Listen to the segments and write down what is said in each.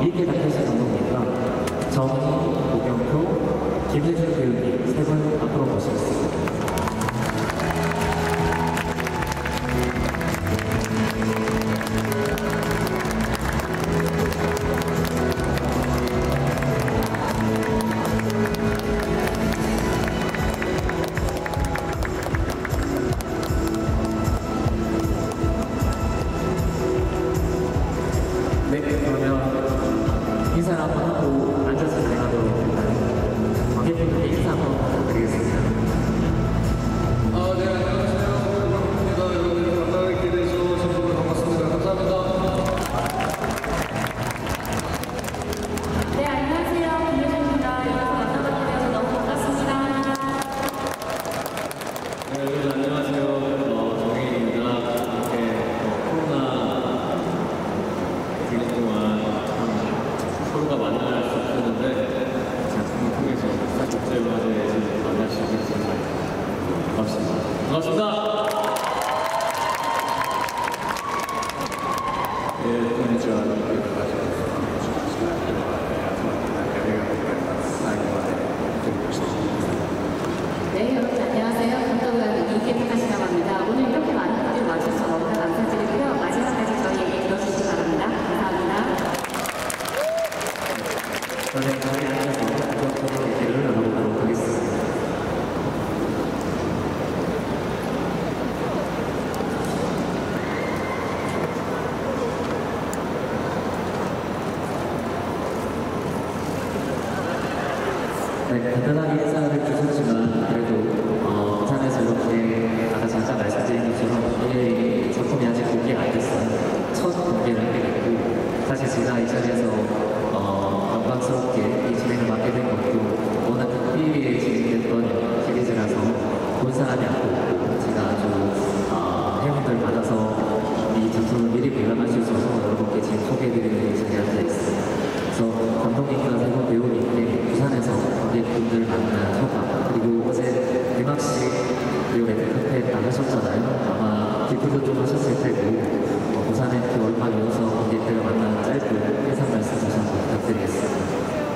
이익계 다케시 감독님과 정희, 고경표, 김혜준 배우님 세 분 앞으로 모시겠습니다. 네, 그러면 인사를 한번 하고 앉아서 진행하도록 일단 관객분들께 인사 한번 부탁드리겠습니다. 네, 안녕하세요. 반갑습니다. 여러분 만나뵙게 돼서 정말 반갑습니다. 감사합니다. 네, 안녕하세요. 김혜준입니다. 여러분 만나뵙게 돼서 너무 반갑습니다. 네, 여러분 안녕하세요. 정혜입니다. 이렇게 코로나 기간 동안 서로가 만날 수 없었는데 작품을 통해서 국제영화제에서 만날 수 있어서 반갑습니다. 반갑습니다. 네, 여러분 안녕하세요. 감독관 이익계 다케시라고 합니다. 오늘 이렇게 많은 분들이 와주셔서 너무나 감사드리고요. 마지막까지 저희에게 들어주시기 바랍니다. 감사합니다. 저는 자리에 앉아서 본격적으로 얘기를 나눠보도록 하겠습니다. 네, 간단하게 인사를 주셨지만 그래도 부산에서 이렇게 아까 잠깐 말씀드린 것처럼 이 작품이 아직 공개가 안 됐어요. 첫 공개를 하게 됐고 사실 제가 이 자리에서 영광스럽게 이 진행을 맡게 된 것도 워낙 극비위에 진행됐던 시리즈라서 본 사람이 안 보고 제가 아주 회원들 받아서 이 작품을 미리 관람할 수 있어서 여러분께 지금 소개해드리는 이 자리에 앉아있습니다. 그래서 감독님과 세 분 배우님께 부산에서 관객분들 만난 소감 그리고 어제 개막식 그리고 레드카페 나가셨잖아요. 아마 기쁘도 좀 하셨을 테고 부산에 이렇게 얼마 이어서 관객들과 만난 짧고 인사 말씀 다시 한번 부탁드리겠습니다.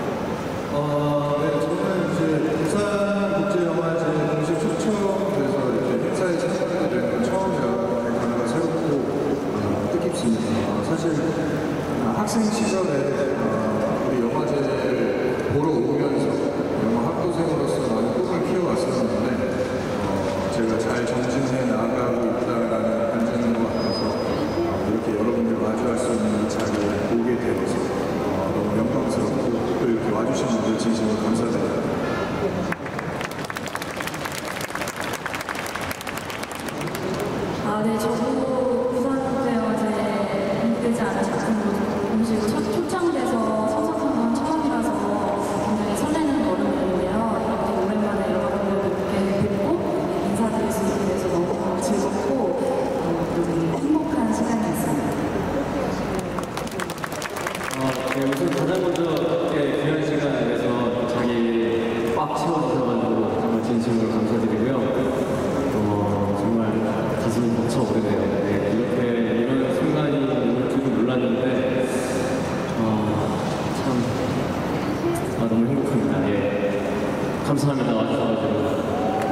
네, 저는 이제 부산국제영화제 공식 초청돼서 이렇게 행사에 참여하게 된 건 처음이라 굉장히 새롭고 뜻깊습니다. 사실 학생 시절에 우리 영화제를 보러 오면서 영화 학도생으로서 많은 꿈을 키워왔었는데 제가 잘 정진해 나아가고 있다라는 반증인 것 같아서 이렇게 여러분들 마주할 수 있는 이 자리를 보게 되어서 너무 영광스럽고 또 이렇게 와주신 분들 진심으로 감사드립니다. 네, 저도 부산국제영화제에 공개되지 않은 작품으로 공식으로 초청돼서 참석한 건 처음이라서 굉장히 설레는 걸음인데요. 이렇게 오랜만에 여러분들께 뵙고 인사드릴 수 있게 돼서 너무 즐겁고 되게 행복한 시간이었습니다. 네, 우선 가장 먼저 이렇게 귀한 시간을 내서 자기 꽉 채워주셔가지고 정말 진심으로 감사드리고요. 정말 가슴이 벅차오르네요. 네, 이렇게 이런 순간이 올 줄은 몰랐는데 참 너무 행복합니다. 예, 감사합니다. 와주셔가지고.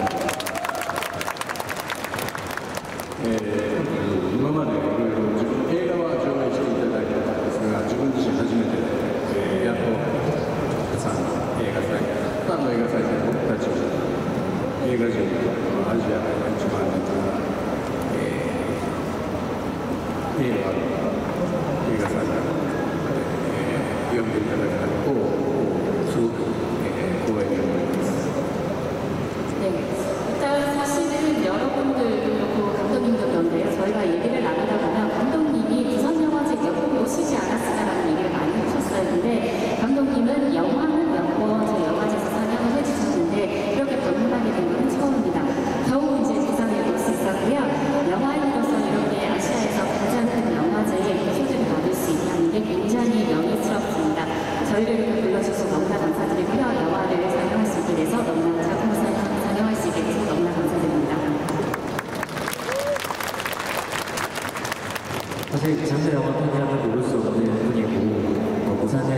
네, 일단 사실은 여러분들 그리고 감독님도 그런데요. 저희가 얘기를 나누다 보면 감독님이 부산영화제 몇 번 오시지 않았을까라는 얘기를 많이 하셨어요. 근데 감독님은 영화는 몇 번 저희 영화제에서 상영을 해주셨는데 이렇게 방문하게 된 건 처음입니다. 겨우 이제 부산에 올 수 있었고요. 영화인으로서 이렇게 아시아에서 가장 큰 영화제에 표를 받을 수 있다는 게 굉장히 영예스럽습니다. 저희를 이렇게 불러주셔서 너무나 감사드리고요. 영화를 상영할 수 있게 돼서 너무나 작품을 상영할 수 있게 돼서 너무나 감사드립니다. 사실 장르 영화 팬이라면 모를 수 없는 분이고 부산에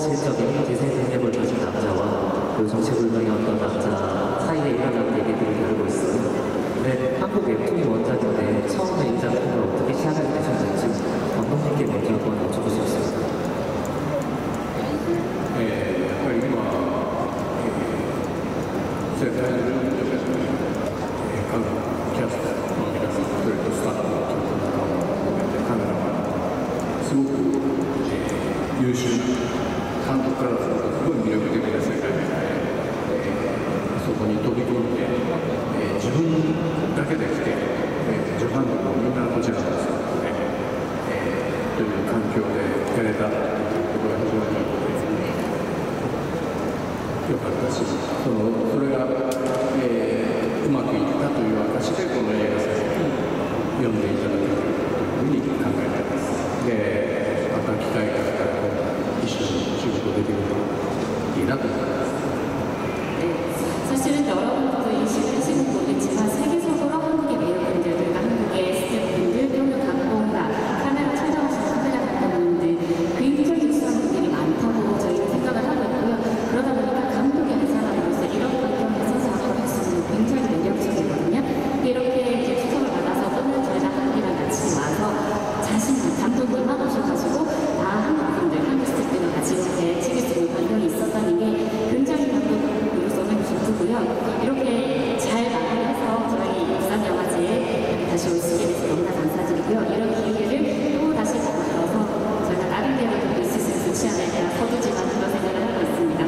현실적인 기생 능력을 가진 남자와 그 정체불명의 어떤 남자 사이에 일어나는 얘기들을 다루고 있어요. 근데 한국 웹툰이 원작인데 처음에 이 작품을 어떻게 시작하게 되셨는지 감독님께 먼저 한번 여쭤보실 수 있습니다. やっぱり今、世界中の人たちの監督、キャスターの皆さん、それとスタッフの人とかも含めてカメラマン、すごく、優秀な監督からするとすごい魅力的な世界で、そこに飛び込んで、自分だけで来て、助監督もみんなこちらのスタッフで、という環境でやれたというところが非常に良かったし、それが、うまくいったという証でこの映画祭に読んでいただけるというふうに考えています。で、また機会があったら一緒に仕事できるといいなと思います。 사실은 여러분들도 인식하시는 모르겠지만 세계적으로 한국의 배우분들과 한국의 스태프분들 또는 감독과 카메라 촬영하시는 카메라 감독님들 굉장히 유수한 분들이 많다고 저희는 생각을 하고 있고요. 그러다 보니까 감독이 한 사람으로서 이런 환경에서 작업을 할 수 있는 굉장히 매력적이거든요. 이렇게 이제 추천을 받아서 또는 저희가 한국이랑 같이 와서 자신이 감독님만 오셔가지고 다 한국 분들, 한국 스태프들과 같이 이렇게 찍을 수 있는 환경이 있었다는 게 굉장히 감독으로서는 기쁘고요. 이렇게 잘 마무리해서 저희 부산영화제에 다시 올 수 있게 돼서 너무나 감사드리고요. 이런 기회를 또 다시 만들어서 저희가 나름대로 볼 수 있으면 좋지 않을까 서두지만 그런 생각을 하고 있습니다.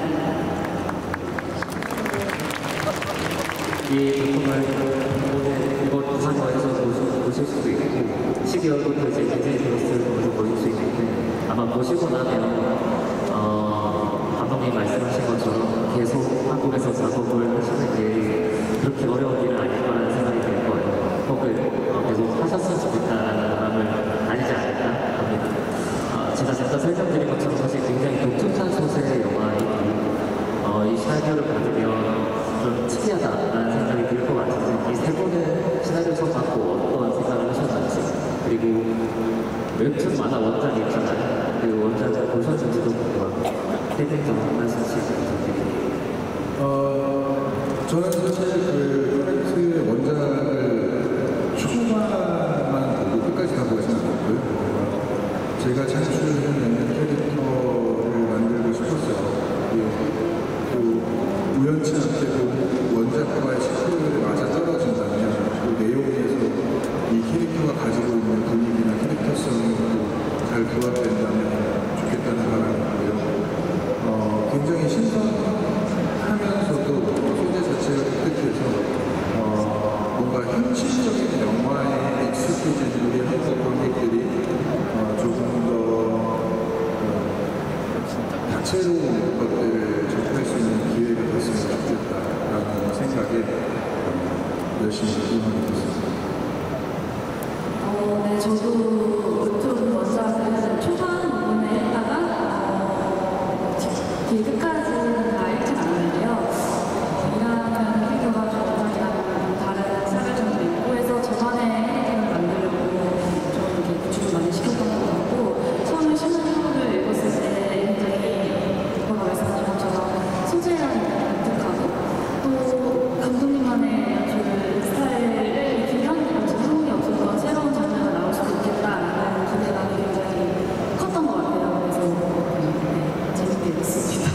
이 작품을 오늘 이번 부산영화에서 보실 수도 있고 12월부터 이제 디즈니 플러스를 통해서 보실 수 있는데 아마 보시고 나면 감독님 말씀하신 것처럼 계속 한국에서 작업을 하시는 게 그렇게 어려운 일은 아닐 거라는 생각이 들 거예요. 혹은 계속 하셨으면 좋겠다라는 마음을 가지지 않을까 합니다. 제가 잠깐 설명드린 것처럼 사실 굉장히 독특한 소재의 영화이고 이 시나리오를 받으면 좀 특이하다라는 생각이 들 것 같은데 이 세 분은 시나리오 처음 받고 어떤 생각을 하셨는지 그리고 웹툰 만화 원작이 있잖아요. 그 원작을 보셨는지도 궁금하고 대표님 말씀하실 수 부탁드립니다. 저는 사실 그 프렌트 원작을 초반만 보고 끝까지 다 보진 않았고요. 제가 창출하는 캐릭터를 만들고 싶었어요. 또 우연치 않게도 원작과의 시크를 맞아 떨어진다면 그 내용에서 이 캐릭터가 가지고 있는 분위기나 캐릭터성이 잘 부합된다면 좋겠다는 바람이고요. 굉장히 신선하면서도 소재 자체가 독특해서 뭔가 현실적인 영화의 익숙해진 우리 한국 관객들이 조금 더 다채로운 것들을 접할 수 있는 기회가 됐으면 좋겠다라는 생각에 열심히 응원하고 있습니다. 네, 저도 웹툰 원작을 초반 부분에 했다가 뒤에 끝까지는 다 읽진 않았는데요. 이라는 캐릭터가 저번이랑 다른 사별점도 있고 해서 저번에 캐릭터를 만들려고 좀 이렇게 구축을 많이 시켰던 것 같고 처음에 시나리오를 읽었을 때 굉장히 대표가 말씀하신 것처럼 소재라는 게 독특하고 또 감독님만의 그 스타일을 비교하는 것이 한국에 없어서 새로운 장르가 나올 수도 있겠다라는 기대감이 굉장히 컸던 것 같아요. 그래서 재밌게 봤습니다.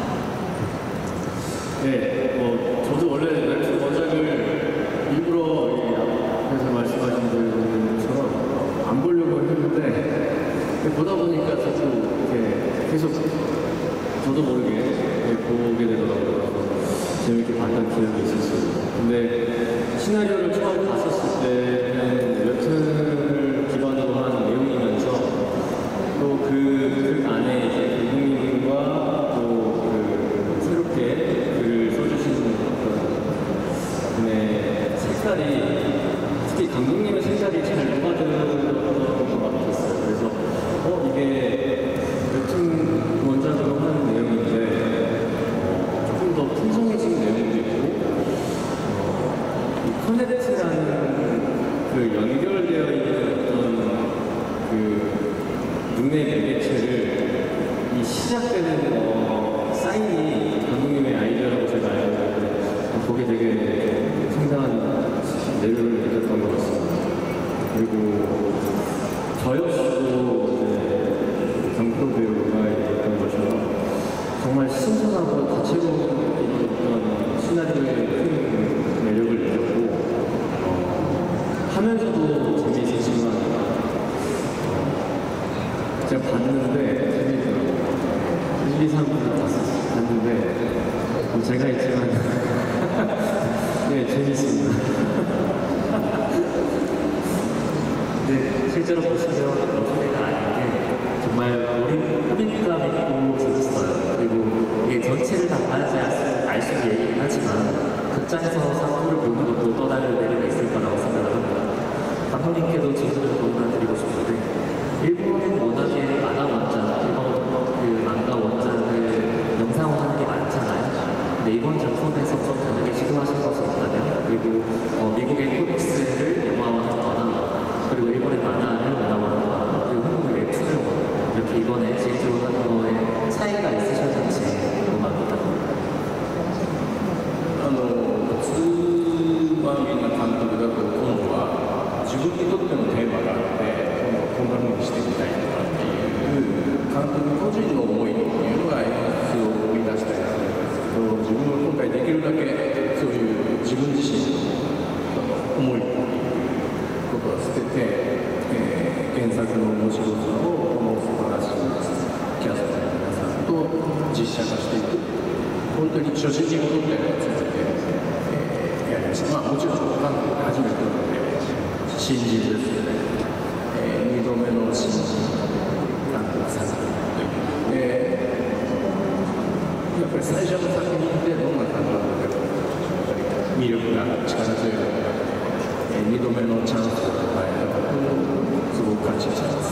네, 저도 원래 웹툰 원작을 일부러 앞에서 말씀하신 분처럼 안 보려고 했는데 보다 보니까 자꾸 이렇게 계속 저도 모르게 보게 되더라고요. 재밌게 봤던 기억이 있었어요. 근데 시나리오를 처음 봤었을 때는 웹툰을 기반으로 한 내용이면서 또 그 안에 이제 감독님과 또 그 새롭게 글을 써주시는 어떤 분의 색깔이 특히 감독님의 색깔이 잘 녹아드는 것 같았어요. 그래서 이게 웹툰 원작으로 하는 내용인데 조금 더 풍성해진 내용도 있고 이 커넥트라는 그 연결되어 있는 어떤 그 눈의 매개체를 이 시작되는 사인이 감독님의 아이디어라고 제가 알고 있는데 거기에 되게 상당한 매력을 느꼈던 것 같습니다. 그리고 저 역시도 이제 강프로 배우가 얘기했던 것처럼 정말 신선하고 다채로운 어떤 시나리오의 큰 매력을 느꼈고 하면서도 재미있지만 제가 봤는데 재미있더라고요. 1, 2, 3부를 봤는데 제가 있지만 네 재밌습니다. 근데 실제로 보시면 소리가 아닌 게 정말 몰입감 있고 재밌어요. 그리고 이게 전체를 다 봐야지 알 수 있는 얘기긴 하지만 극장에서 상황을 보는 것도 또 다른 매력이 있을 거라고 생각을 합니다. 감독님께도 질문을 부탁드리고 싶은데 일본은 워낙에 만화 원작, 일본 그 망가 원작을 영상화하는 게 많잖아요. 근데 이번 작품에서 좀 다르게 시도하신 것이 있다면 그리고 미국의 코믹스를 영화화하거나 그리고 일본의 만화를 만화화하거나 그리고 한국의 웹툰을 이렇게 이번에 제조를 하는 거에 차이가 있으셨는지 궁금합니다. ツー番組の監督だと今度は自分にとってのテーマがあってこんな風にしてみたいとかっていう監督個人の思いっていうのが演出を生み出したりするんですけど自分は今回できるだけそういう自分自身の思いっていうことは捨てて、原作の面白さをこの素晴らしいキャストの皆さんと実写化していく本当に初心に戻ったようなつもりで、やりました。まあもちろん韓国で初めてなので新人ですよね、2度目の新人監督さんというでやっぱり最初の作品でどんな監督でも魅力が力強いのが2度目のチャンスを与えたことをすごく感謝しています。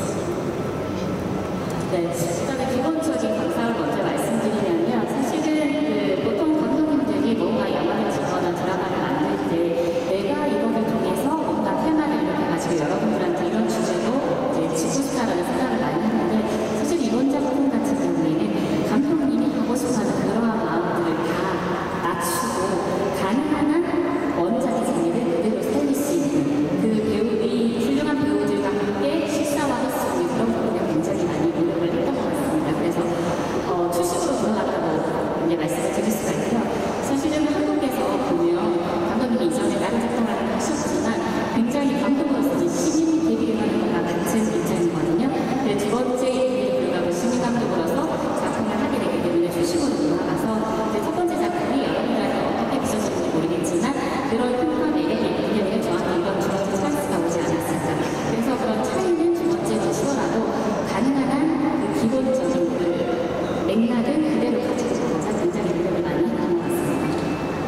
네, 일단은 기본적인 감상을 먼저 말씀드리면요. 사실은 보통 감독님들이 뭔가 영화를 찍거나 드라마를 만들 때 내가 이거를 통해서 뭔가 테마를 이렇게 가지고 여러분들한테 이런 주제로 이제 짓고 싶다라는 생각을 많이 하는데 사실 이번 작품 같은 경우에는 감독님이 하고 싶어하는 그러한 마음들을 다 맞추고 가능한 한 원작의 재미를 그대로 살릴 수 있는 그 배우들이 훌륭한 배우들과 함께 실사화할 수 있는 그런 부분에 굉장히 많이 노력을 했던 것 같습니다. 그래서 출식으로 돌아갔다고 이제 말씀을 드릴 수가 있고요. 사실은 한국에서 보면 감독님이 이전에 다른 작품을 하셨지만 굉장히 감독으로서 신인 데뷔를 하는 것과 같은 입장이거든요. 근데 두 번째 데뷔를 불구하고 신인 감독으로서 작품을 하게 되기 때문에 출식으로 돌아가서 첫 번째 작품이 여러분들한테 어떻게 비춰질지 모르겠지만 그런 큰 매력이 있기 때문에 저한테 이번 두 번째 찬스가 오지 않았을까. 그래서 그런 차이는 두 번째로 치더라도 가능한 한 그 기본적인 그 맥락은 그대로 가지고 가자 굉장히 노력을 많이 하는 것 같습니다.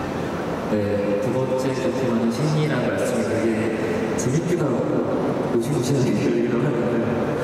네, 두 번째 작품은 신이라는 말씀이 되게 재밌기도 하고 무시무시하게 들리기도 하는데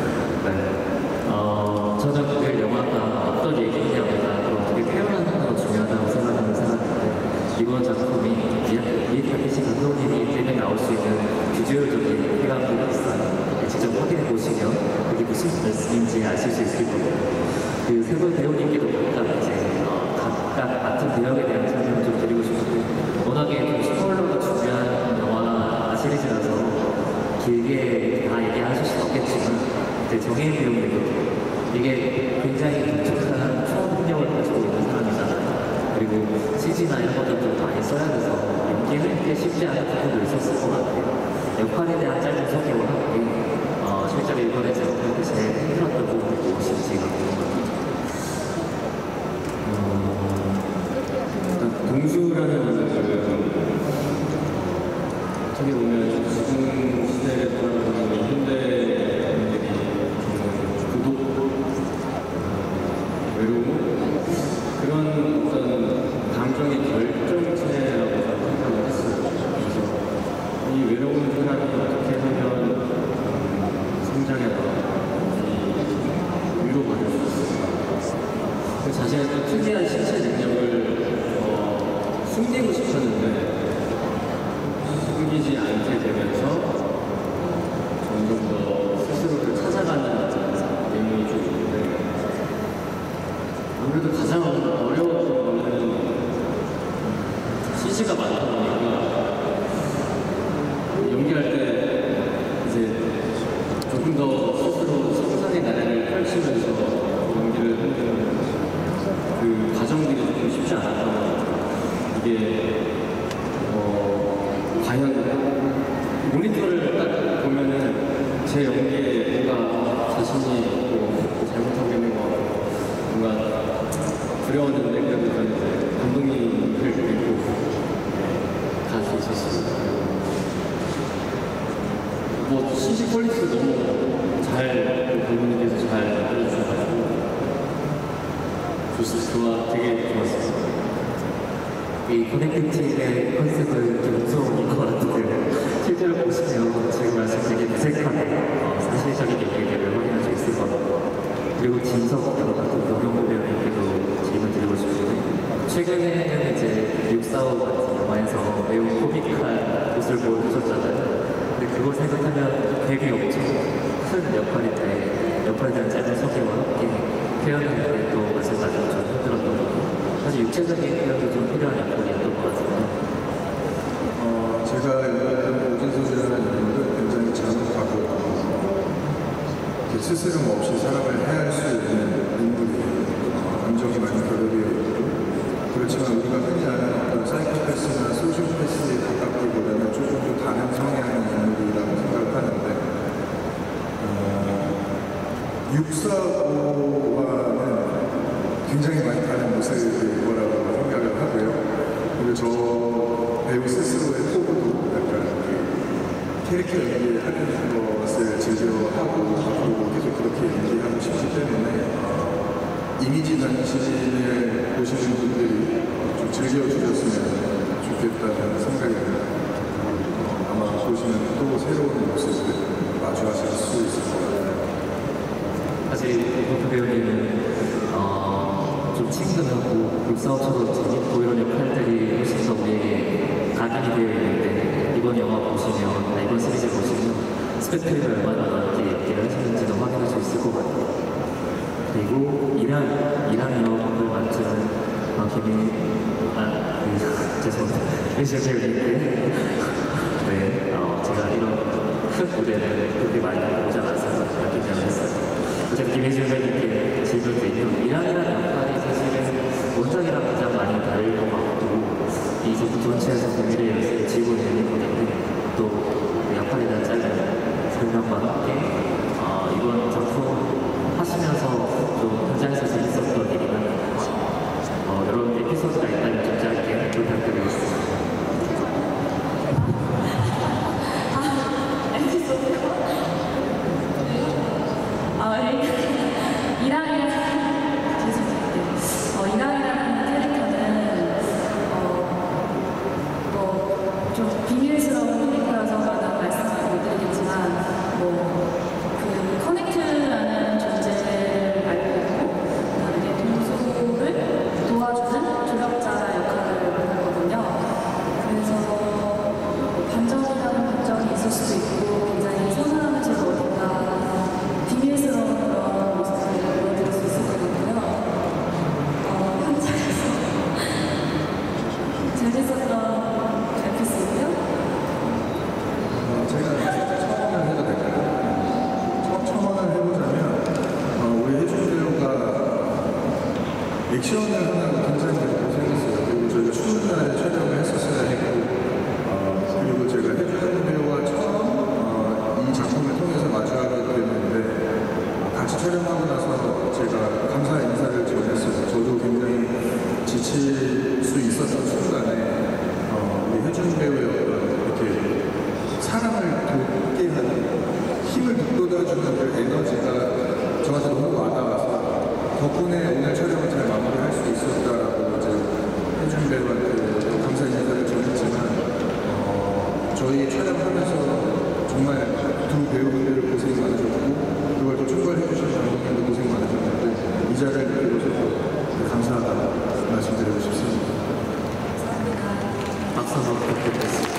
저는 그 영화가 어떤 얘기냐보다 어떻게 표현하는 거 중요하다고 생각하는 사람인데 이번 작품이 이타케시 감독님이 때문에 나올 수 있는 비주얼적인 해감들이 있어요. 직접 확인해 보시면 그게 무슨 말씀인지 아실 수 있을 거고요. 그 세 분 배우님께도 각각 이제 각각 맡은 배역에 대한 설명을 좀 드리고 싶은데 워낙에 좀 스포일러가 중요한 영화 시리즈라서 길게 다 얘기하실 수는 없겠지만 이제 정혜인 배우님도 이게 굉장히 독특한 초능력을 가지고 있는 사람이잖아요. 그리고 CG나 이런 것들도 많이 써야 돼서 연기는 꽤 쉽지 않은 부분도 있었을 것 같아요. 역할에 대한 짧은 소개와 함께 실제로 일본에서 그렇게 제일 힘들었던 부분이 무엇인지가 궁금합니다. 공수라는 어떻게 보면 지금 시대에 돌아가는 현대인들이 고독, 외로움 그런 어떤 감정의 결정체라고 생각을 했어요. 그래서 이 외로운 사람이 어떻게 하면 성장해서 위로받을 수 있을까? 자신의 또 특이한 신체 능력을 숨기고 싶었는데 숨기지 않게 되면서 점점 더 스스로를 찾아가는 내용이 좀 있는데 아무래도 가장 어려운 거는 CG가 많다 보니까 연기할 때 이제 조금 더 스스로 상상의 나래를 펼치면서 연기를 하는 그 과정들이 좀 쉽지 않았던 것 같아요. 이게 과연 모니터를 딱 보면은 제 연기에 뭔가 자신이 있고 잘못하고 있는 거 같고 뭔가 두려웠는데 그래도 저는 이제 감독님을 믿고 갈 수 있었어요. 뭐 CG 퀄리티도 너무 잘 감독님께서 잘 만들어주셔가지고 좋아 되게 좋았어요. 이 커넥티브의 컨셉은 좀 무서운 것 같은데요. 실제로 보시면 지금 말씀드린 무색하게 사실적인 얘기들을 확인할 수 있을 것 같고, 그리고 진석 같은 노경호 배우님께도 질문 드리고 싶은데, 최근에는 이제 645 같은 영화에서 매우 코믹한 모습을 보여주셨잖아요. 근데 그걸 생각하면 되게 엄청 큰 역할인데 역할에 대한 짧은 소개와 함께 표현하는 또 마찬가지로 좀 힘들었던 거고, 사실 육체적인 표현도 좀 필요한 역할이었던 것 같습니다. 제가 연기했던 오진소재라는 인물은 굉장히 잔혹하고 스스럼 없이 사람을 해할 수 있는 인물이에요. 감정이 많이 결여되어 있고, 그렇지만 우리가 흔히 아는 어떤 사이코패스나 소시오패스에 가깝기보다는 조금 더 다른 성향의 인물이라고 생각을 하는데, 645와는 굉장히 많이 다른 모습일 거라고 생각을 하고요. 그리고 저 배우 스스로의 포부도 약간 캐릭터 연기하는 것을 즐겨하고 그리고 계속 그렇게 연기하고 싶기 때문에 이미지 단신을 보시는 분들이 좀 즐겨주셨으면 좋겠다는 생각이 듭니다. 아마 보시면 또 새로운 모습을 마주하실 수 있을 것 같아요. 사실 이호표 배우님은 좀 친근하고 육사업처럼 재밌고 이런 역할들이 훨씬 더 우리에게 각인이 되어 있는데, 이번 영화 보시면, 이번 시리즈 보시면 스펙트럼을 얼마나 많게 얘기를 하시는지도 확인할 수 있을 것 같아요. 그리고 이란 영화를 만드는 죄송합니다. 김혜진 배우님께 제가 이런 큰 무대를 그렇게 많이 보지 않았어서 긴장했어요. 어쨌든 김혜진 배우님께 질문 드리면, 이란이라는 역할이 사실은 원작이랑 가장 많이 다를 것 같고, 이 작품 전체에서 비밀의 열쇠를 쥐고 있는 건데, 또 역할에 대한 짧은 설명과 함께 이번 작품 하시면서 좀 현장에서 재밌었던 일이나 여러 에피소드가 있다면 좀 짧게 부탁드리겠습니다. 이랑이라는 캐릭터는 좀 비밀스러운 캐릭터라서 말씀을 못 드리겠지만, 그 커넥트라는 존재를 알고 있고, 그다음에 동서를 도와주는 조력자 역할을 하거든요. 그래서 반전이라는 감정이 있을 수도 있고, 굉장히 서운함을 제가 어딘가 비밀스러운 그런 모습을 보여드릴 수 있을 것 같고요. 재밌었던 에피소드요? 제가 첨언을 해도 될까요? 첨언을 해보자면 우리 혜준 배우가 액션을 하는 굉장히 고생했어요. 그리고 저희가 추운 날에 촬영을 했었어야 했고, 그리고 제가 혜준 배우와 처음 이 작품을 통해서 마주하게 됐는데, 같이 촬영하고 나서 제가 감사 인사를 전했어요. 저도 굉장히 지칠 수 있었던 순간에 우리 혜준 배우의 이렇게 사람을 돕게 하는, 힘을 북돋아주는 그 에너지가 저한테 너무 와닿아서 덕분에 오늘 촬영을 잘 마무리할 수 있었다라고 이제 혜준 배우한테 또 감사 인사를 전했지만, 저희 촬영하면서 정말 두 배우분들 고생 많으셨고, 그걸 또 총괄해주신 감독님도 고생 많으셨는데, 이 자리를 빌어서 감사하다고 말씀드리고 싶습니다. 박수 한번 부탁드리겠습니다.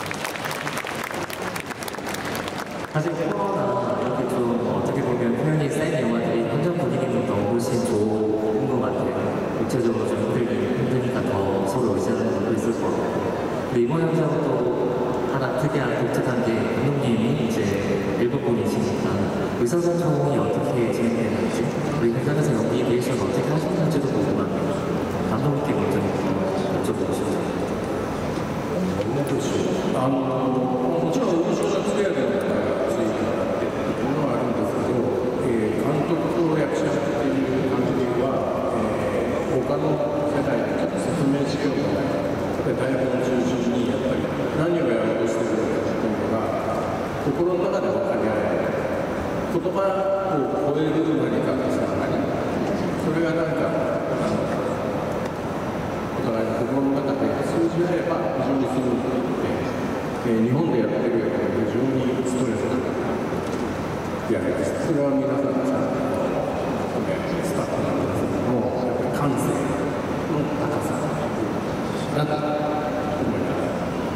사실 코로나 이렇게 좀 어떻게 보면 표현이 쌓인 영화들이 현장 분위기는 더 훨씬 좋은 것 같아요. 근데 이번 영상도 하나 특이한 독특한 게 감독님이 이제 일본 분이시니까 의사소통이 어떻게 진행되는지 우리 현장에서 연기 리액션 어떻게 하셨는지도 궁금합니다. 감독님께 먼저 여쭤보고 싶어요. もちろんオーディションがつけられるのがついてっていうのはあるんですけど、監督と役者っていう感じは、他の世代にちょっと説明しようと台本を中心にやっぱり何をやろうとしてるのかっていうのが心の中で分かり合える言葉を超える何かがさそれがなんかお互いの心の中で通じ合えば非常にスムーズにいって日本でやってるよりも非常にストレスがやります。それは皆さんちゃんとスタッフの皆さんのやっぱり感性の高さだと思います。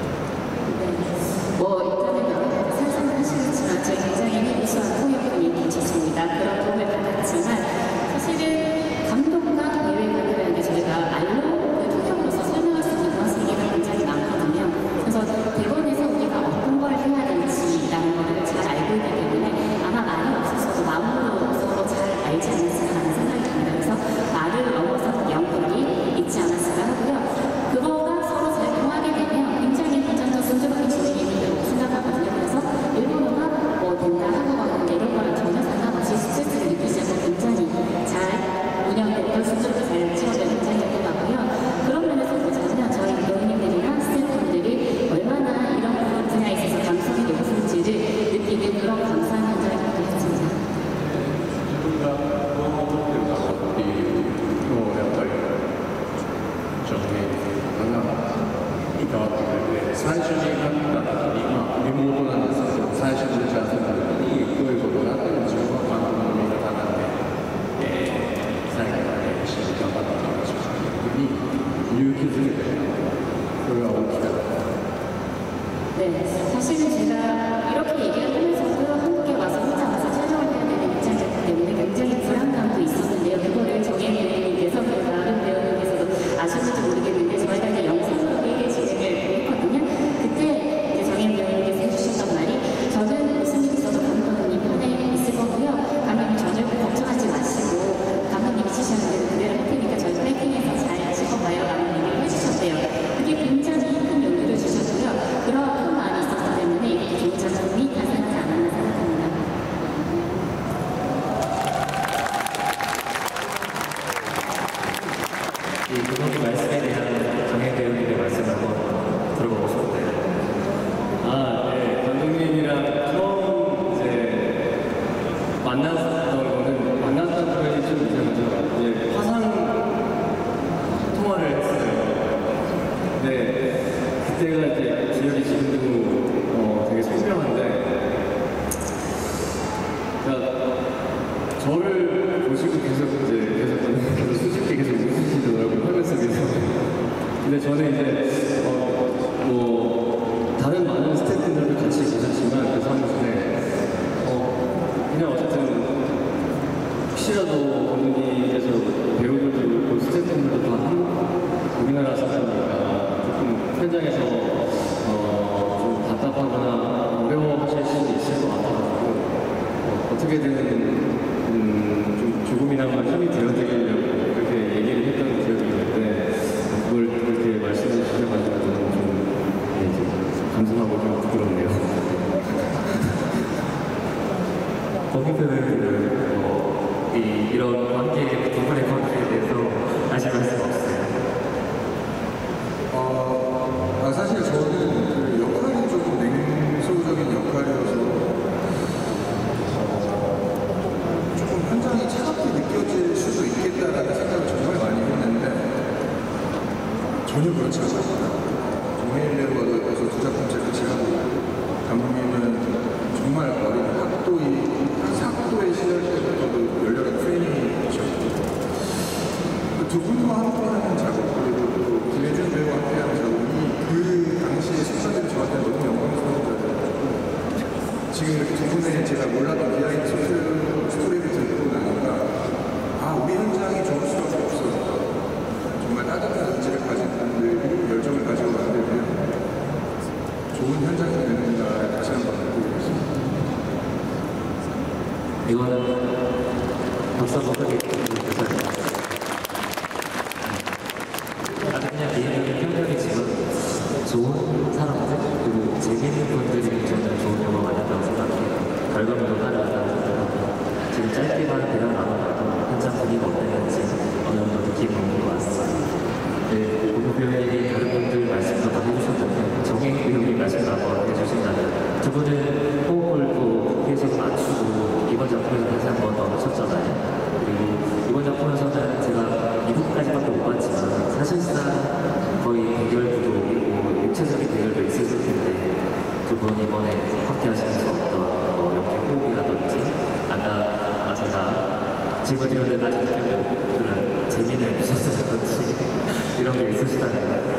뭐 일단은 상상하시겠지만 저희 굉장히 우수한 통역분이 계셨습니다. 그런 도움을 받았지만 사실은 감독과 예외 감독이라는 게 저희가 알로 통역으로서 설명할 수 있는 그런 세계가 굉장히 많거든요. 그래서 대본에서 우리가 어떤 걸 해야 될지라는 거를 잘 알고 있기 때문에 아마 말이 없어서도 마음으로 서로 잘 알지 않았을까 하는 생각이 듭니다. 그래서 말을 넘어서 연결이 있지 않았을까 하고요. 그거가 서로 잘 통하게 되면 굉장히 발전도 순조롭게 진행이 된다고 생각하거든요. 그래서 일본어가 뭐 된다, 한국어가 된다 이런 거랑 전혀 상관없이 스트레스를 느끼지 않고 굉장히 잘 운영되고 순조롭게 잘 치러져 굉장히 같고요. 그런 면에서 보자면 저희 배우님들이나 스태프분들이 얼마나 이런 분야에 있어서 감성이 높은지를 느끼는 그런 감사한 현장이기도 했습니다. 自分がどう思ってるかっていうのをやっぱりちょっとねいたわけで最初に会った時にリモートなんですけど最初に打ち合わせた時にどういうことがあっても自分は監督の味方なんで、最後まで一緒に頑張っていきましょうというふうに勇気づけてそれは大きかった。 네, 사실은 제가 이렇게 얘기를 하면서도 한국에 와서 혼자 와서 촬영을 해야 되는 입장이었기 때문에 굉장히 불안감도 있었는데요. 그거를 정혜 배우님께서 다른 배우님께서도 아셨는지 모르겠는데 저희가 이제 영상으로 얘기 진행을 했거든요. 그때 이제 정혜 배우님께서 해주셨던 말이 저는 무슨 일 있어도 감독님 편에 있을 거고요. 감독님 전혀 걱정하지 마시고 감독님이 치시는 대로 그대로 할 테니까 저희 파이팅해서 잘 찍어봐요 라는 얘기를 해주셨대요. 그게 굉장히 큰 용기를 주셨고요. 그런 마음이 있었기 때문에 이렇게 좋은 작품이 탄생하지 않았나 생각합니다. 이 감독님 말씀에 대한 정혜 배우님의 말씀 한번 들어보고 싶은데요. 네. 감독님이랑 처음 이제 만났던 거는 만났던 거에 좀 이제 화상 통화를 했어요. 근데 그때가 이제 기억이 지금도 되게 선명한데 그러니까 저를 보시고 계속 수줍게 계속 웃으시더라고요. 화면 속에서. 근데 저는 이제 뭐 다른 많은 스태프분들도 같이 계셨지만 그 사무실에 그냥 어쨌든 혹시라도 감독님께서 배우들도 그렇고 스태프분들도 다 우리나라 사람이니까 조금 현장에서 좀 답답하거나 어려워하실 수도 있을 것 같아가지고 어떻게든 좀 조금이나마 힘이 되어드리려고 그렇게 얘기를 했던 기억이 있는데 그걸 그렇게 말씀해 주셔가지고 좀 감사하고 좀 부끄럽네요. 거기 배우님은 이런 관계, 두 분의 관계에 대해서 아실 말씀 없어요? 사실 저는 그 역할이 좀 냉소적인 역할이어서 조금 현장이 차갑게 느껴질 수도 있겠다라는 생각을 정말 많이 했는데 전혀 그렇지 않았습니다. 정혜인 배우가 옆에서 두 작품째 같이 하고 감독님은 정말 어린 학도의 시절 때부터도 열렬한 트레이닝이셨고 두 분과 함께하는 작업 그리고 또 김혜준 배우와 함께하는 작업이 그 당시의 순간들이 저한테 너무 영광스러운 자리여가지고 지금 이렇게 두 분의 제가 몰랐던 비하인드 스토리를 듣고 나니까 우리 현장이 좋을 수밖에 없어. 정말 따뜻한 의지를 가진 분들이 열정을 가지고 만들면 이거는 박수 한번 크게 부탁드립니다. 아주 그냥 개인적인 평점이지만 좋은 사람들 그리고 재밌는 분들이 저는 좋은 영화 만든다고 생각해요. 결과물도 따라간다고 생각하고 지금 짧게만 대화 나눠봐도 현장 분위기가 어땠는지 어느 정도 느낌이 오는 것 같습니다. 네, 오늘 배우에게 다른 분들 말씀도 다 해주셨는데 정행 배우님 말씀도 한번 해주신다면 두 분은 호흡을 또 계속 맞추고 이번 작품에서 다시 한 번 더 하셨잖아요. 그리고 이번 작품에서는 제가 2부까지밖에 못 봤지만 사실상 거의 대결 구도이고 육체적인 대결도 있었을 텐데 두 분 이번에 함께 하시면서 어떤 연기 호흡이라든지 아까 제가 질문드렸는데 나중에 그런 재미는 있었었는지 이런 게 있으시다면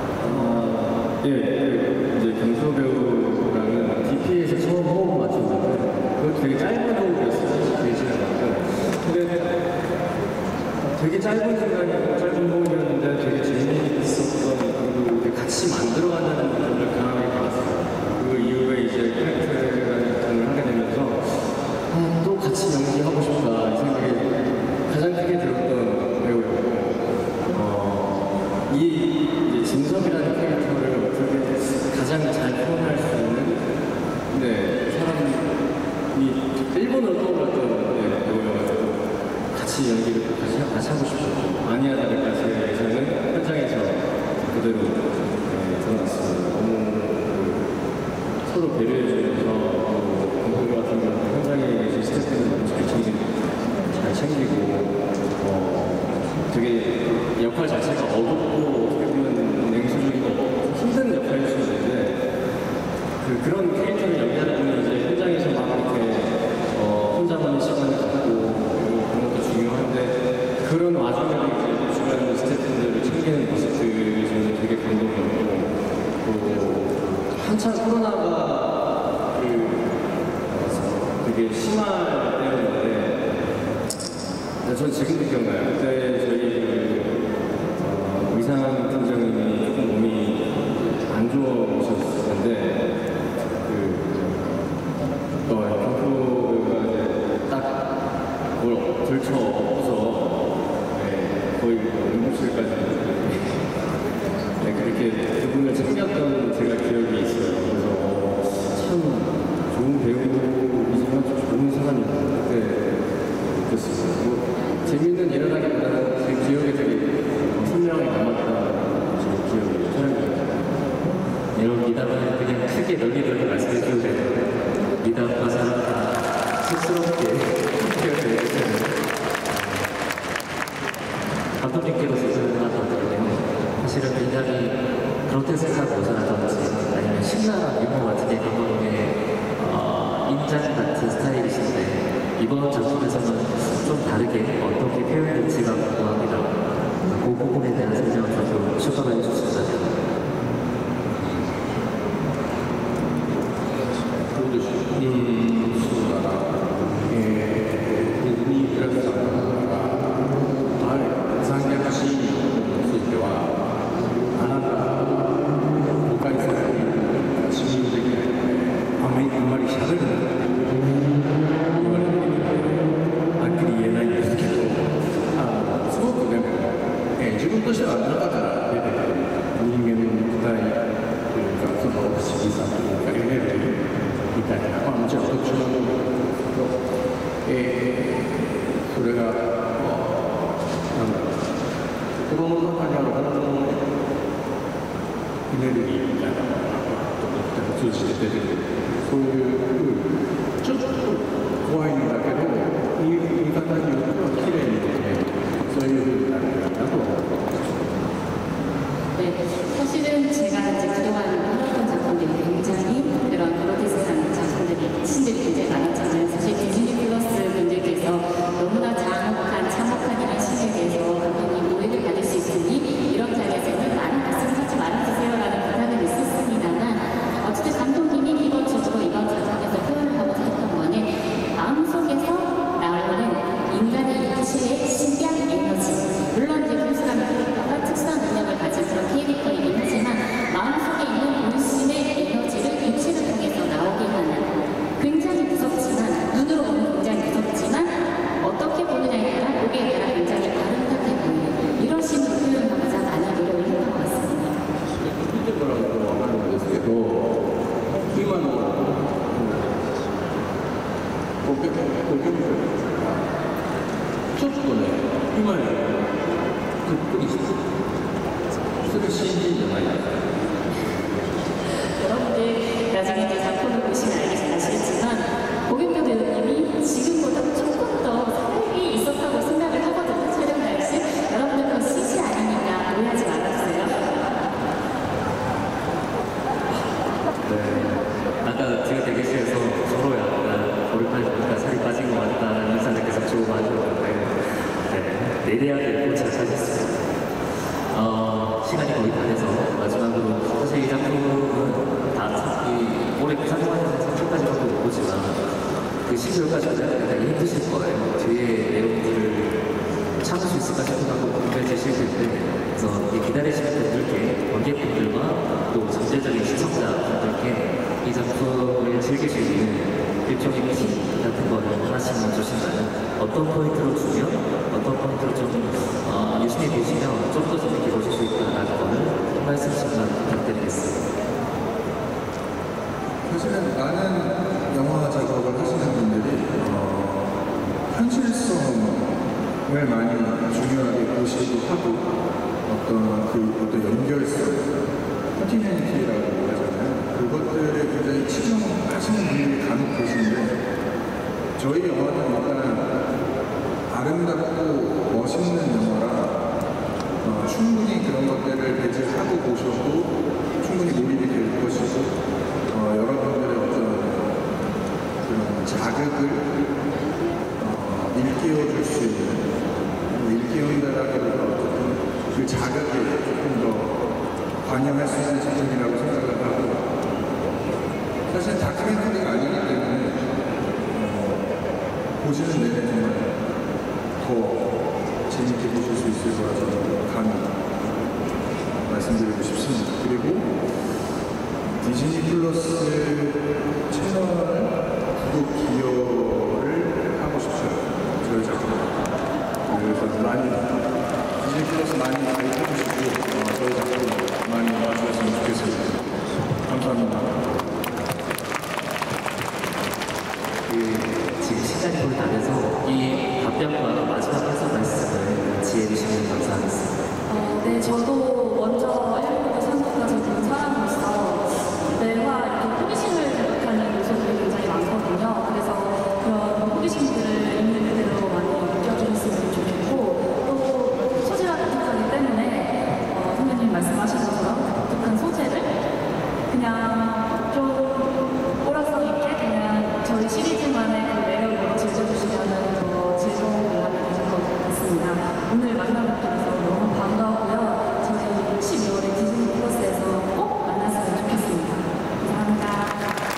예, 이제 경수 배우랑은 DP에서 처음 호흡 맞췄는데 그것도 되게 짧은 호흡이었어요. 되게 짧았고 근데 되게 짧은 시간이고 짧은 호흡이었는데 되게 재미있었던 그리고 되게 같이 만들어간다는 느낌을 강하게 받았어요. 그 이후에 이제 캐릭터라는 작품을 하게 되면서 또 같이 연기하고 싶다 이 생각이 가장 크게 들었던 배우였고 이 이제 진섭이라는 캐릭터를 어떻게 가장 잘 표현할 수 있는 사람이 일본으로 떠올랐던 배우여가지고 같이 연기를 같이 하고 싶었고 아니야 다를까지에서는 현장에서 그대로 드러났습니다. 너무 서로 배려해주면서 공동 같은 경우 현장에 계신 스태프들도 잘 챙기고 되게 역할 자체가 어둡고 어떻게 보면 냉소적이고 힘든 역할일 수 있는데 그런 캐릭터를 연기하는 분이 이제 현장에서 막 이렇게 혼자만의 시간을 갖고 그리고 그런 것도 중요한데 그런 와중에도 이제 주변 스태프분들을 챙기는 모습들이 저는 되게 감동이었고 또 한참 코로나가 되게 심할 때였는데 전 지금도 기억나요. 그때 저희 의상 팀장님이 조금 몸이 안 좋으셨는데 경프가 딱뭘 들쳐서 거의 응급실까지 그렇게 그분을 챙겼던 제가 기억이 있어요. 그래서 참 좋은 배우이지만 좋은 사람이었는데 느꼈어요. 재밌는 일어나기보다는 제 기억에 되게 선명하게 남았다는 제 기억이 촬영입니다. 이런 미담은 그냥 크게 널리 말씀해 주셔도 되는데 미담과 사랑과 쑥스럽게 표현을 해주세요. 감독님께로서는 하나 더 드리면 사실은 굉장히 그로테스크한 묘사라든지 아니면 신랄한 유머 같은 게 감독님의 인장 같은 스타일이신데 이번 작품에서는 좀 다르게 어떻게 표현될지가 궁금합니다. 그 부분에 대한 설명을 좀 추가해 주셨다면. そうだな、ディズニープラスさんが、残虐シーンについては、あなた、誤解されている信用できないので、あんまり喋るなって言われているので、はっきり言えないんですけど、すごくでも、自分としては中から出てくる人間の肉体というか、その不思議さというか、エネルギーみたいな、もちろん特殊なものなんですけど、それが、なんだろう、心の中にある本当のエネルギーみたいなものが通じて出てくる、そういうちょっと怖いんだけど、見方によっては綺麗にできる、そういうふうになるんだと思います。 네, 사실은 제가 이제 그동안 하던 작품들이 굉장히 그런 그로테스크한 작품들이 신들이 굉장히 많았잖아요. 사실 디즈니 플러스 분들께서 너무나 참혹한 이런 신에 대해서 감독님 오해를 받을 수 있으니 이런 자리에서는 많은 말씀 하지 말아주세요라는 부탁은 있었습니다만 어쨌든 감독님이 이번 주제로 이번 작품에서 표현을 하고자 했던 거는 마음속에서 나오는 인간의 육체의 신비한 에너지 물론 이제 불순한 캐릭터가 특수한 능력을 가진 그런 캐릭터이긴 하지만 마음속에 今のご結婚ちょっとね、今よりぷっくりしてそれ新人じゃないですか。 여러분들 나중에 이제 작품을 보시면 아시겠지만 고경표 배우님이 지금보다 조금 더 살이 있었다고 생각을 하거든요. 촬영 당시 여러분들 그건 CG 아니니까 오해하지 말아주세요. 네. 아까 제가 대기실에서 서로 약간 오랜만에 보니까 살이 빠진 것 같다는 인사를 계속 주고받으셨는데 네, 내려야 될 꽃을 찾았습니다. 시간이 거의 다 돼서 마지막으로 사실 이 작품은 다 찾기 올해 상영하는 작품까지밖에 못 보지만 그 12월까지는 되게 힘드실 거예요. 뒤에 내용들을 참을 수 있을까 싶은 거 궁금해지실 텐데 그래서 기다리시는 분들께 관객분들과 또 전체적인 시청자분들께 이 작품을 즐길 수 있는 일종의 팁 같은 거를 하나씩만 주신다면 어떤 포인트로 주면 어떤 포인트로 좀 유심히 보시면 좀 더 재밌게 보실 수 있다는 거를 한 말씀씩만 부탁드리겠습니다. 사실은 많은 영화 작업을 하시는 분들이 현실성을 많이 중요하게 보시기도 하고 어떤 연결성, 컨티뉴이티라고 하잖아요. 그것들에 굉장히 치중하시는 분들이 간혹 계신데 저희 영화는 일단은 아름답고 멋있는 영화라 충분히 그런 것들을 배제하고 보셔도 충분히 몰입이 될 것이고 여러분들의 어떤 그런 자극을 일깨워줄 수 있는 일깨운다라기보다 어쨌든 그 자극에 조금 더 관여할 수 있는 작품이라고 생각을 하고 사실 다큐멘터리가 아니기 때문에 보시는 내내 정말 더 재밌게 보실 수 있을 거라 저는 감히 말씀드리고 싶습니다. 그리고 디즈니 플러스 채널 구독 기여를 하고 싶어요. 저희 작품. 그래서 많이 디즈니 플러스 많이 가입해주시고 저희 작품 많이 봐주셨으면 좋겠습니다. 감사합니다. 지금 시간이 거의 다 돼서 이 답변과 마지막 해설 말씀을 같이 해주시면 감사하겠습니다. 네, 저도 먼저 1부부터 3부까지 본 사람으로서 매화 이렇게 호기심을 자극하는 요소들이 굉장히 많거든요. 그래서 그런 호기심들을 있는 그대로 많이 느껴주셨으면 좋겠고 또 소재가 독특하기 때문에 선배님 말씀하신 것처럼 독특한 소재를 그냥 좀 오락성 있게 그냥 저희 시리즈만의 그 매력으로 즐겨주시면 더 즐거운 관람이 되실 것 같습니다. 오늘 만나뵙게 돼서 너무 반가웠고요. 저희 12월에 디즈니 플러스에서 꼭 만났으면 좋겠습니다. 감사합니다.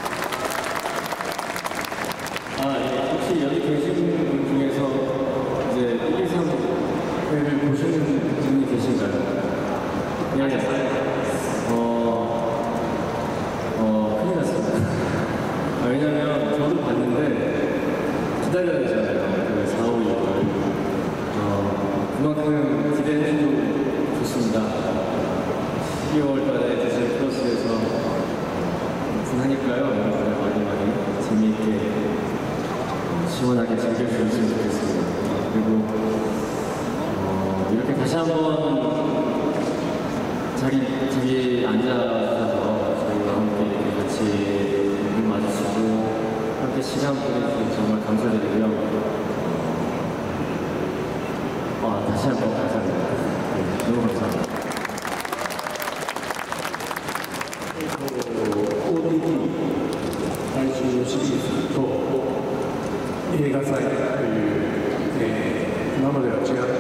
혹시 여기 계신 분 중에서 이제 123회를 보시는 분이 계신가요? 안녕하세요. 큰일 났습니다. 왜냐면 저도 봤는데 기다려야 되잖아요. 그 4, 5, 6월. 그만큼 기대해도 좋습니다. 12월 달에 디즈니 플러스에서 오픈하니까요. 여러분들 많이 재미있게 시원하게 즐길 수 있으면 좋겠습니다. 그리고 이렇게 다시 한번 자리 앉아서 저희와 함께 같이 눈 마주치고 함께 시간 보내주셔서 정말 감사드리고요. 다시 한번 감사합니다. 네, 너무 감사합니다. ODT 最終のシリーズと映画祭という、今までは違ったジャンル、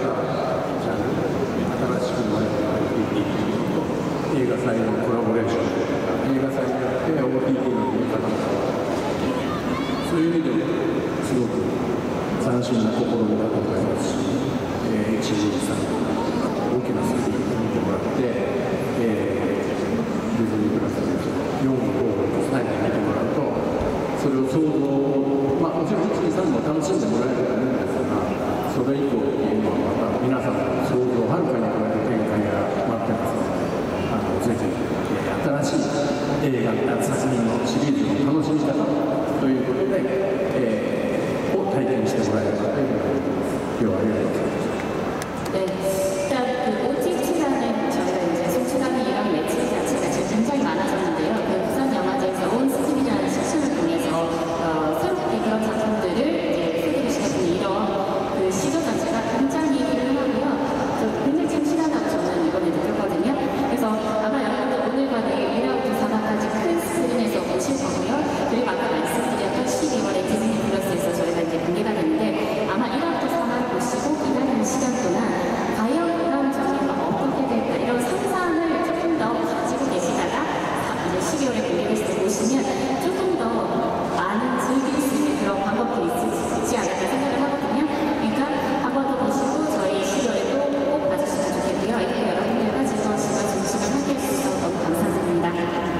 新しく生まれた ODT と映画祭のコラボレーション、映画祭によって ODT の見方が変わる。そういう意味ですごく斬新な試みだと思いますし、1、2、3大きなスクリーンを見てもらって、ディズニープラス4、5、6つないで見てもらうと、それを想像、もちろん1、2、3も楽しんでもらえると思うんですが、それ以降っていうのはまた皆さんの想像をはるかに超える展開が待ってますので、ぜひ新しい映映画夏休みのシリーズの楽しみ方ということで、を体験してもらえればという今日はありがとうございます。 네, 일단 그 OTT라는 저희가 이제 송출하기랑 매체 자체가 지금 굉장히 많아졌는데요. 그 부산 영화제에서 온 스팀이라는 시스템을 통해서 새롭게 그런 작품들을 이제 소개를 시켰던 이런 그 시도 자체가 굉장히 훌륭하고요. 굉장히 참신하다고 저는 이번에 느꼈거든요. 그래서 아마 여러분들 오늘과 내일 1화부터 4화까지 큰 스크린에서 보실 거고요. 그리고 아까 말씀드렸던 12월에 디즈니 플러스에서 저희가 이제 공개가 됐는데 아마 1화부터 4화를 보시고 기다리는 시간 동안 과연 그런 전개가 어떻게 될까 이런 상상을 조금 더 가지고 계시다가 이제 12월에 공개됐을 때 보시면 조금 더 많은 즐길 수 있는 그런 방법도 있지 않을까 생각을 하거든요. 그러니까 한 번 더 보시고 저희 12월에도 꼭 봐주시면 좋겠고요. 이렇게 여러분들과 즐거운 시간, 좋은 시간 함께 해주셔서 너무 감사드립니다.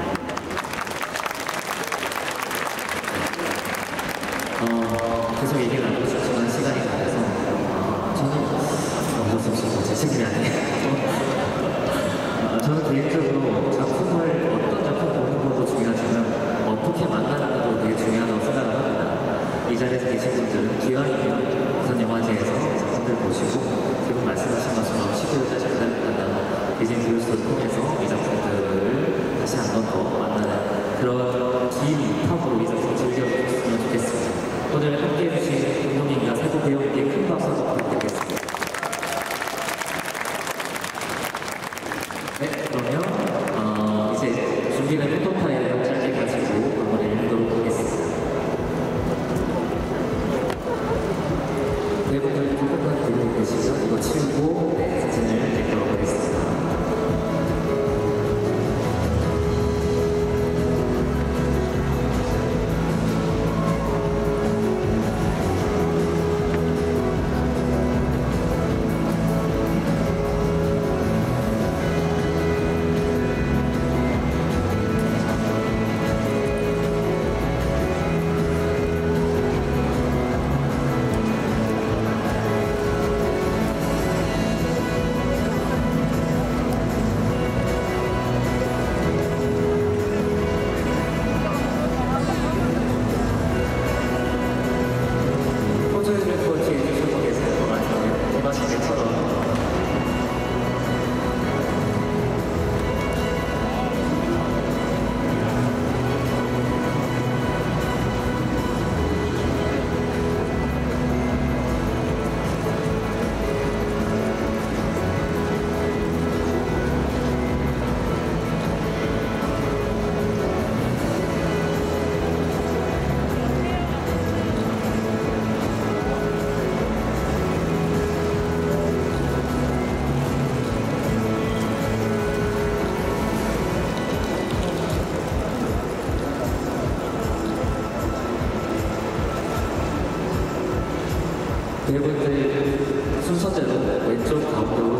계속 얘기를 나누고 싶지만 시간이 가려서 저는 어쩔 수 없이 제 책임이 아니에요. 저는 개인적으로 작품을 어떤 작품 보는 것도 중요하지만 어떻게 만나는 것도 되게 중요하다고 생각을 합니다. 이 자리에서 계신 분들은 기왕이면 부산 영화제에서 작품들 보시고 지금 말씀하신 것처럼 12월달 작품을 디즈니 플러스를 통해서 이 작품들을 다시 한 번 더 만나는 그런 긴 탑으로 이 작품을 즐겨주셨으면 좋겠습니다. 오늘 함께 해주신 감독님과 세부 배우님께 큰 박수 부탁드리겠습니다. 네, 그러면 이제 준비된 포토타임을 짧게 가지고 마무리를 하도록 하겠습니다. 배우분들 조금만 들고 계시죠? 이거 치우고 사진을 찍도록 하겠습니다. 배우분들 순서대로 왼쪽 가운데로